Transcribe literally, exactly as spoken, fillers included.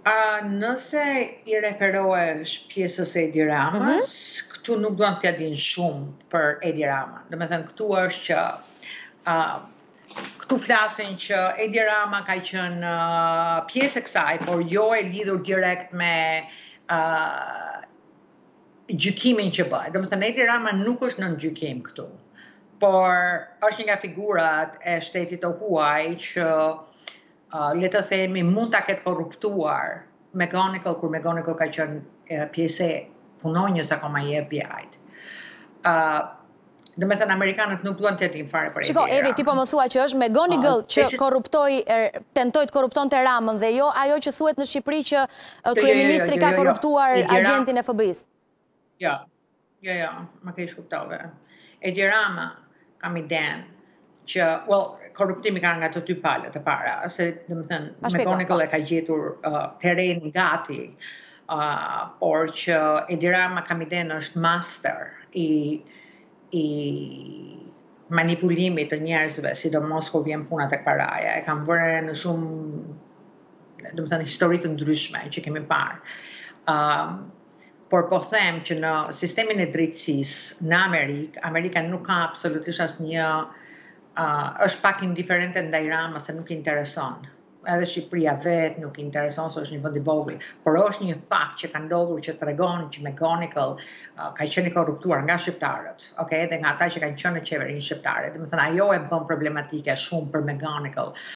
Uh, nëse i referohesh pjesës e Edi Ramës, mm -hmm. këtu nuk duan t'ja din shumë për Edi Rama. Dhe me thënë, këtu është që uh, këtu flasin që Edi Rama ka qenë uh, pjesë e kësaj, por jo e lidhur direkt me uh, gjykimin që bëhet. Dhe me thënë, Edi Rama nuk është në gjykim këtu, por është një nga figurat e shtetit të huaj që Uh, le të themi, mund ta ketë korruptuar Mechanical, kur Mechanical ka qenë uh, pjesë punonjës akoma i F B I-t. Uh, dhe me thënë, Amerikanët nuk duan të jetin fare për Edi Rama. Shiko, Evi, ti po më thua që është Mechanical uh, që korruptoi, er, tentoi të korruptonte Ramën dhe jo ajo që thuhet në Shqipëri që uh, kryeministri ka korruptuar agentin e F B I-s. Jo, jo, jo, më keq kuptove. Edi Rama kam iden që, well, korruptimi ka nga të dy palët e para, se, dhe më thënë, Mechanical e ka gjetur uh, terren gati, uh, por që Edi Rama kam iden është master i, i manipulimit të njerëzve, sidomos kur vjen puna tek paraja. E kam vënë në shumë, dhe më thënë, histori të ndryshme që kemi parë. Uh, por po them që në sistemin e drejtësisë në Amerikë, Amerika nuk ka absolutisht asnjë Uh, është pak indiferente ndaj Ramës se nuk i intereson. Edhe Shqipëria vetë nuk i intereson se është një vend i vogël, por është një fakt që ka ndodhur që tregon që Mechanical uh, ka qenë i korruptuar nga shqiptarët, okay, dhe nga ata që kanë qenë në qeverinë shqiptare. Domethënë ajo e bën problematike shumë për Mechanical.